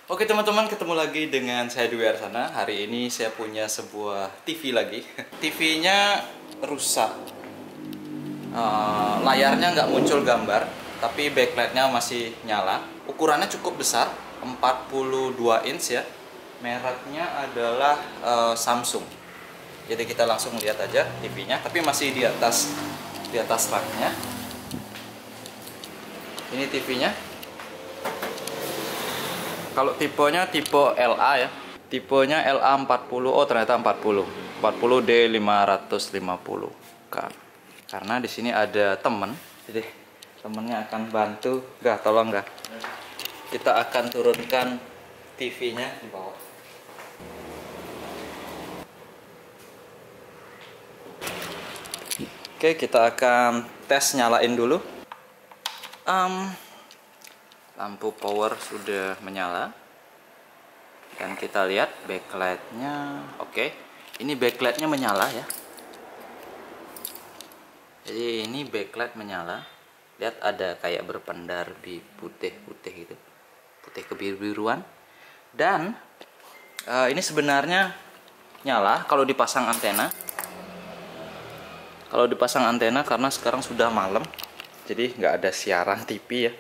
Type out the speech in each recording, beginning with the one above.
Oke teman-teman, ketemu lagi dengan saya Dwi Arsana. Hari ini saya punya sebuah TV lagi. TV-nya rusak. Layarnya nggak muncul gambar, tapi backlightnya masih nyala. Ukurannya cukup besar, 42 inch ya. Mereknya adalah Samsung. Jadi kita langsung lihat aja TV-nya, tapi masih di atas raknya. Ini TV-nya. Kalau tipenya tipe LA ya. Tipenya LA40. Oh, ternyata 40. 40D550. Karena di sini ada temen. Jadi temennya akan bantu. Tolong. Kita akan turunkan TV-nya di bawah. Oke, kita akan tes nyalain dulu. Lampu power sudah menyala. Dan kita lihat backlightnya. Oke, ini backlightnya menyala ya. Jadi ini backlight menyala. Lihat ada kayak berpendar di putih-putih gitu, putih kebiru-biruan. Dan ini sebenarnya nyala kalau dipasang antena. Kalau dipasang antena, karena sekarang sudah malam, jadi nggak ada siaran TV ya.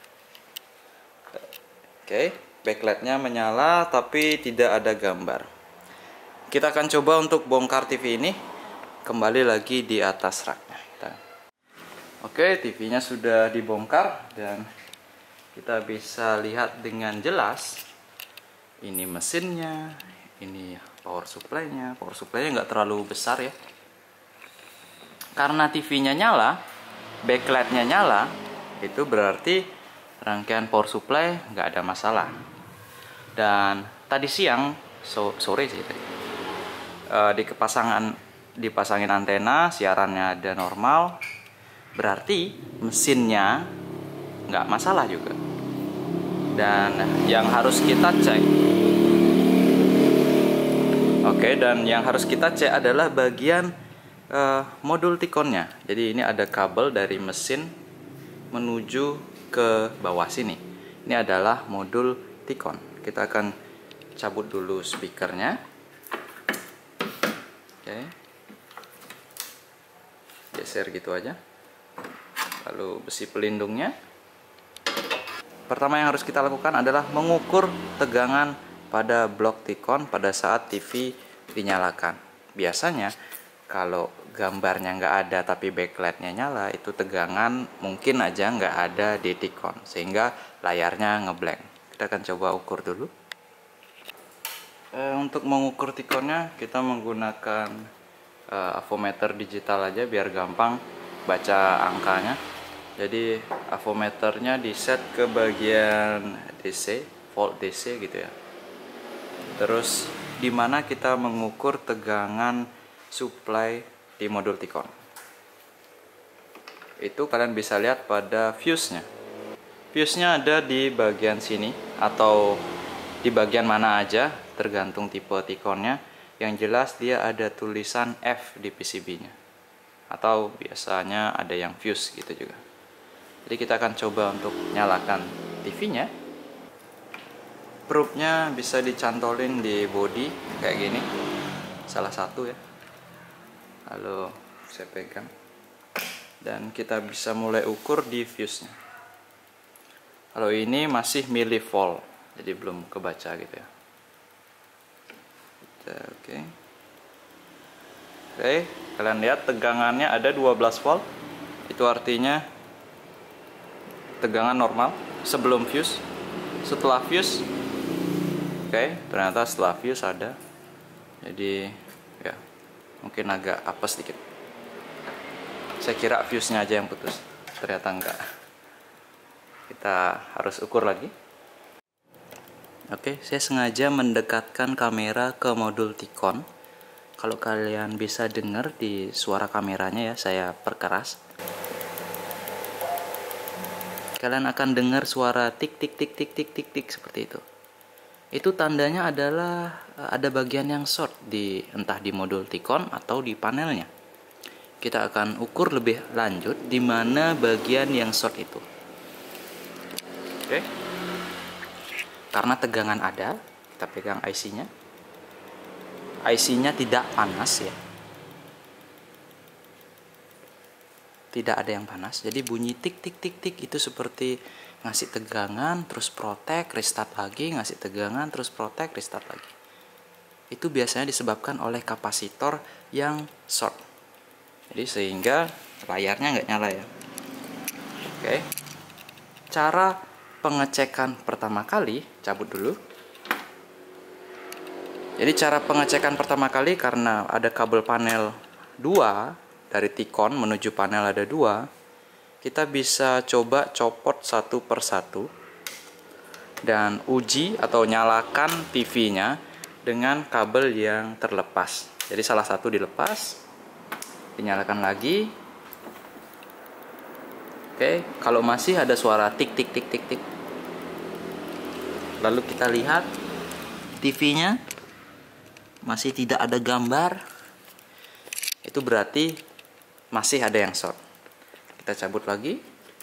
Oke, backlightnya menyala tapi tidak ada gambar. Kita akan coba untuk bongkar TV ini. Kembali lagi di atas raknya. Oke, TV-nya sudah dibongkar dan kita bisa lihat dengan jelas. Ini mesinnya, ini power supply-nya. Power supply-nya nggak terlalu besar ya. Karena TV-nya nyala, backlight-nya nyala, itu berarti rangkaian power supply nggak ada masalah. Dan tadi siang, sore sih tadi, dipasangin antena, siarannya ada normal, berarti mesinnya nggak masalah juga. Dan yang harus kita cek, dan yang harus kita cek adalah bagian modul T-Con-nya. Jadi ini ada kabel dari mesin menuju ke bawah sini. Ini adalah modul T-Con. Kita akan cabut dulu speakernya. Oke. Geser gitu aja. Lalu besi pelindungnya. Pertama yang harus kita lakukan adalah mengukur tegangan pada blok T-Con pada saat TV dinyalakan. Biasanya kalau gambarnya nggak ada tapi backlightnya nyala, itu tegangan mungkin aja nggak ada di T-Con, sehingga layarnya ngeblank. Kita akan coba ukur dulu. Untuk mengukur T-Con-nya kita menggunakan avometer digital aja biar gampang baca angkanya. Jadi avometernya di set ke bagian DC, volt DC gitu ya. Terus dimana kita mengukur tegangan supply di modul T-Con. Itu kalian bisa lihat pada fuse-nya. Fuse-nya ada di bagian sini atau di bagian mana aja, tergantung tipe T-Con-nya. Yang jelas dia ada tulisan F di PCB-nya. Atau biasanya ada yang fuse gitu juga. Jadi kita akan coba untuk nyalakan TV-nya. Probe-nya bisa dicantolin di body kayak gini. Salah satu ya. Lalu saya pegang dan kita bisa mulai ukur di fuse-nya. Kalau ini masih milivolt, jadi belum kebaca gitu ya. Oke, kalian lihat tegangannya ada 12 volt. Itu artinya tegangan normal sebelum fuse. Setelah fuse, ternyata setelah fuse ada. Jadi ya, mungkin agak apes sedikit. Saya kira fuse-nya aja yang putus, ternyata enggak. Kita harus ukur lagi. Oke, saya sengaja mendekatkan kamera ke modul T-Con. Kalau kalian bisa dengar di suara kameranya ya, saya perkeras. Kalian akan dengar suara tik tik tik tik tik tik tik seperti itu. Itu tandanya adalah ada bagian yang short entah di modul T-Con atau di panelnya. Kita akan ukur lebih lanjut di mana bagian yang short itu. Oke. karena tegangan ada. Kita pegang IC-nya. IC-nya tidak panas ya. Tidak ada yang panas. Jadi bunyi tik tik tik tik itu seperti ngasih tegangan, terus protek, restart lagi, ngasih tegangan, terus protek, restart lagi. Itu biasanya disebabkan oleh kapasitor yang short. Jadi sehingga layarnya nggak nyala ya. Oke. Cara pengecekan pertama kali, cabut dulu. Jadi cara pengecekan pertama kali karena ada kabel panel 2 dari T-Con menuju panel ada 2, kita bisa coba copot satu persatu dan uji atau nyalakan TV-nya dengan kabel yang terlepas. Jadi salah satu dilepas, dinyalakan lagi. Oke, kalau masih ada suara tik tik tik tik tik, lalu kita lihat TV-nya masih tidak ada gambar, itu berarti masih ada yang short. Kita cabut lagi,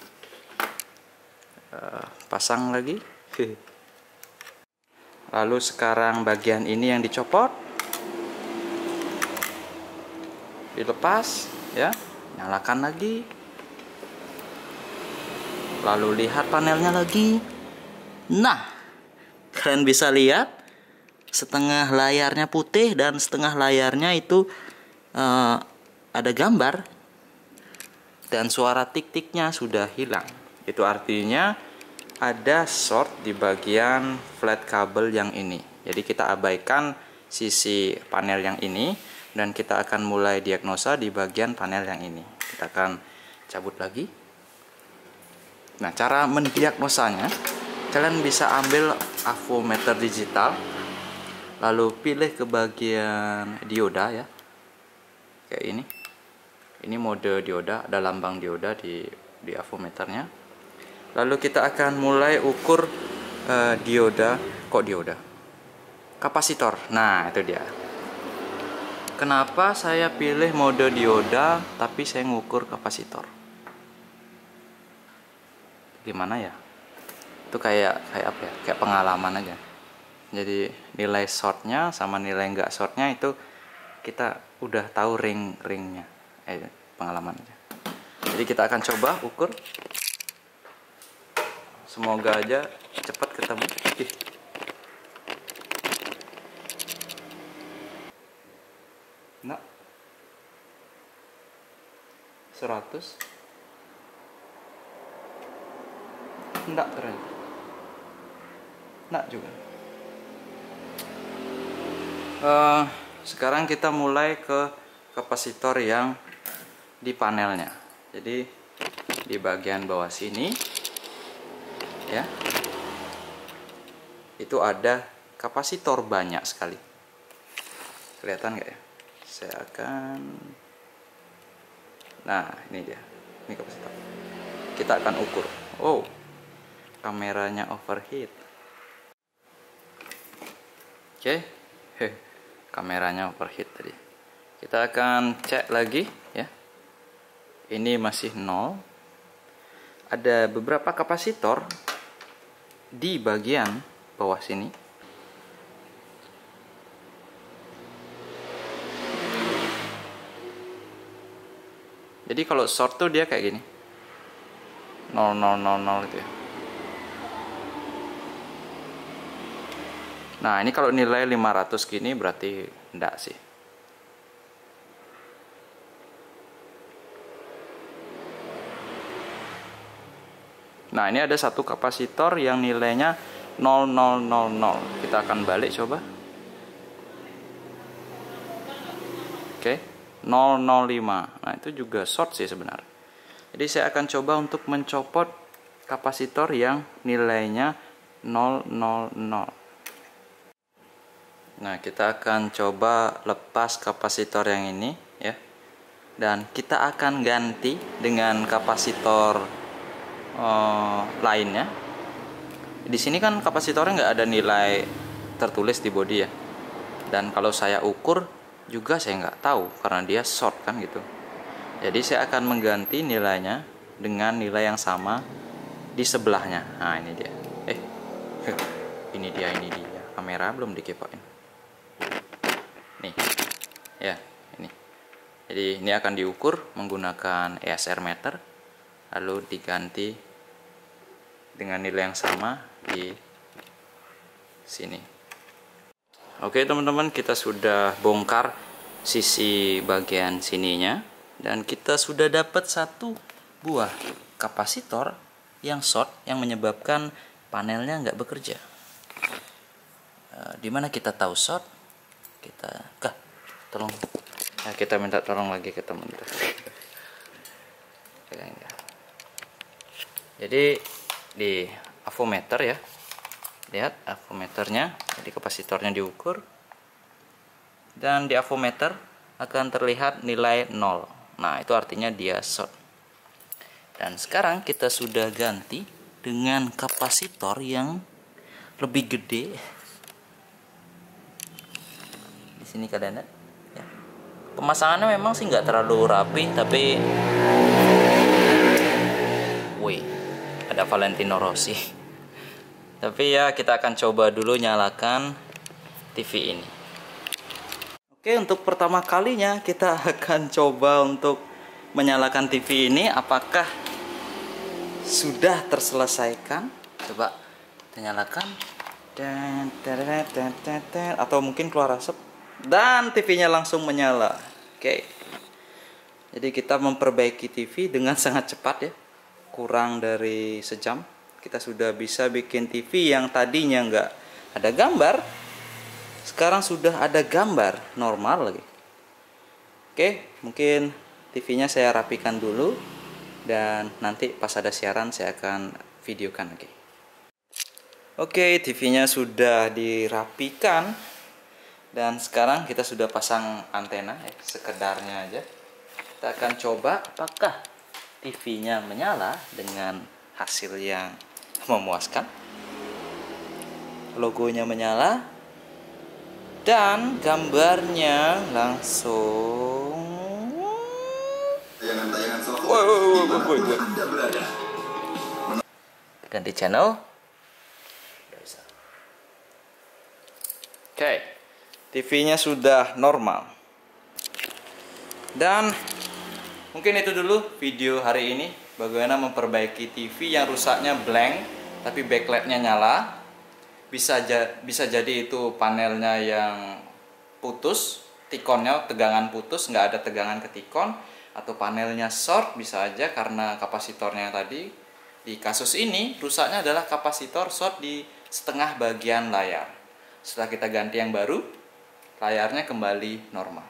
pasang lagi. Lalu sekarang bagian ini yang dicopot, dilepas ya, nyalakan lagi, lalu lihat panelnya lagi. Nah, kalian bisa lihat setengah layarnya putih dan setengah layarnya itu ada gambar. Dan suara tik-tiknya sudah hilang. Itu artinya ada short di bagian flat kabel yang ini. Jadi kita abaikan sisi panel yang ini dan kita akan mulai diagnosa di bagian panel yang ini. Kita akan cabut lagi. Nah, cara mendiagnosanya, kalian bisa ambil avometer digital, lalu pilih ke bagian dioda ya, kayak ini. Ini mode dioda, ada lambang dioda di avometernya. Lalu kita akan mulai ukur dioda, kapasitor. Nah, itu dia. Kenapa saya pilih mode dioda tapi saya ngukur kapasitor? Gimana ya? Itu kayak apa ya? Kayak pengalaman aja. Jadi nilai shortnya sama nilai nggak shortnya itu kita udah tahu ringnya. Pengalaman aja. Jadi kita akan coba ukur. Semoga aja cepat ketemu. Nah, 100. Enggak ternyata. Enggak juga. Sekarang kita mulai ke kapasitor yang di panelnya. Jadi di bagian bawah sini ya, itu ada kapasitor banyak sekali. Kelihatan nggak ya? Saya akan, nah ini dia, ini kapasitor. Kita akan ukur. Oh, kameranya overheat. Oke, kameranya overheat tadi. Kita akan cek lagi ya. Ini masih 0. Ada beberapa kapasitor di bagian bawah sini. Jadi kalau short tuh dia kayak gini. 0000 itu ya. Nah, ini kalau nilai 500 gini berarti enggak sih. Nah, ini ada satu kapasitor yang nilainya 0000. Kita akan balik coba. Oke, 005. Nah, itu juga short sih sebenarnya. Jadi saya akan coba untuk mencopot kapasitor yang nilainya 000. Nah, kita akan coba lepas kapasitor yang ini ya. Dan kita akan ganti dengan kapasitor lainnya. Di sini kan kapasitornya nggak ada nilai tertulis di bodi ya. Dan kalau saya ukur juga saya nggak tahu karena dia short kan gitu. Jadi saya akan mengganti nilainya dengan nilai yang sama di sebelahnya. Nah, ini dia. ini dia kamera belum dikepoin nih ya, ini. Jadi ini akan diukur menggunakan ESR meter, lalu diganti dengan nilai yang sama di sini. Oke teman-teman, kita sudah bongkar sisi bagian sininya dan kita sudah dapat satu buah kapasitor yang short yang menyebabkan panelnya nggak bekerja. Dimana kita tahu short? Tolong. Nah, kita minta tolong lagi ke teman. Jadi di avometer ya, lihat avometernya, jadi kapasitornya diukur dan di avometer akan terlihat nilai 0. Nah itu artinya dia short. Dan sekarang kita sudah ganti dengan kapasitor yang lebih gede. Di sini kalian lihat ya. Pemasangannya memang sih nggak terlalu rapi, tapi ada Valentino Rossi. Tapi ya kita akan coba dulu nyalakan TV ini. Oke, untuk pertama kalinya kita akan coba untuk menyalakan TV ini. Apakah sudah terselesaikan? Coba kita nyalakan. Atau mungkin keluar asap. Dan TV-nya langsung menyala. Oke. Jadi kita memperbaiki TV dengan sangat cepat ya. Kurang dari sejam kita sudah bisa bikin TV yang tadinya nggak ada gambar, sekarang sudah ada gambar normal lagi. Oke, mungkin TV-nya saya rapikan dulu dan nanti pas ada siaran saya akan videokan lagi. Oke, TV-nya sudah dirapikan dan sekarang kita sudah pasang antena ya, sekedarnya aja. Kita akan coba apakah TV-nya menyala dengan hasil yang memuaskan. Logonya menyala dan gambarnya langsung ganti channel. Oke, TV-nya sudah normal. Dan mungkin itu dulu video hari ini, bagaimana memperbaiki TV yang rusaknya blank tapi backlightnya nyala. Bisa jadi itu panelnya yang putus, tikonnya tegangan putus, nggak ada tegangan ke tikon, atau panelnya short, bisa aja karena kapasitornya tadi. Di kasus ini rusaknya adalah kapasitor short di setengah bagian layar. Setelah kita ganti yang baru, layarnya kembali normal.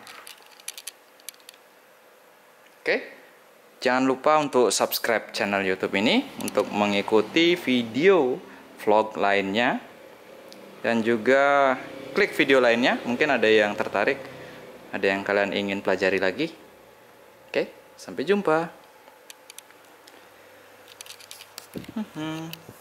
Oke. Jangan lupa untuk subscribe channel YouTube ini untuk mengikuti video vlog lainnya dan juga klik video lainnya. Mungkin ada yang tertarik, ada yang kalian ingin pelajari lagi. Oke, sampai jumpa.